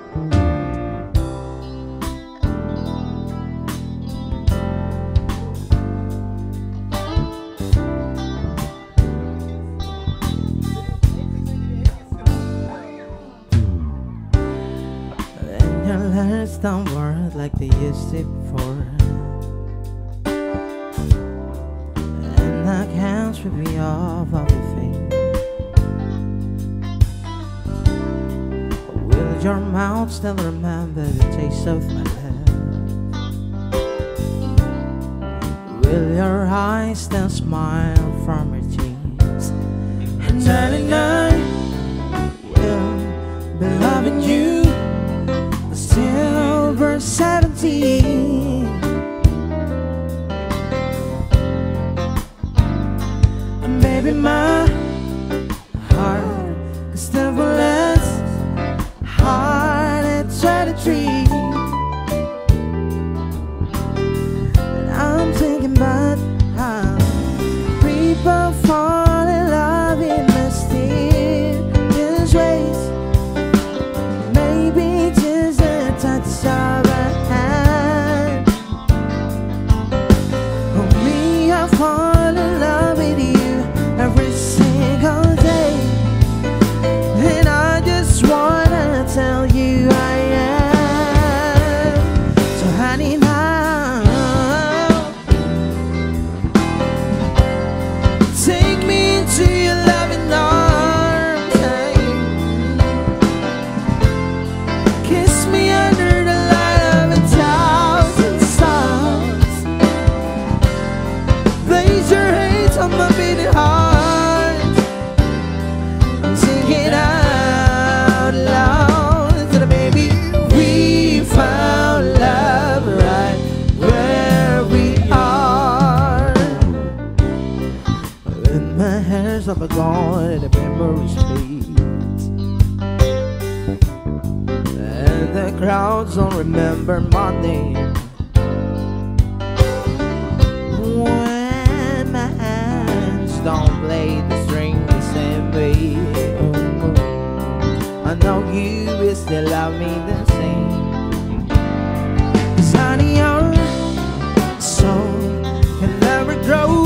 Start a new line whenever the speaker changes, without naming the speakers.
Letters don't work like they used to before, and I can't strip me off of your face. Will your mouth still remember the taste of my love? Will your eyes still smile from your cheeks? And darling, I will be loving you Silver 17. And baby, my heart is still less heart at 23. And I'm thinking about how people fall in love in mysterious ways. Maybe just touch of a hand. For me, I fall in love with you every single day, and I just wanna tell you I am. So honey, now take me into your loving arms, kiss me under the light of 1,000 stars. Place your hands on my beating heart. I'm singing out loud to the baby. We found love right where we are. When my hairs up gone and the memories fade, and the crowds don't remember my name. When my hands don't play the string the same way, I know you will still love me the same. 'Cause honey, your soul can never grow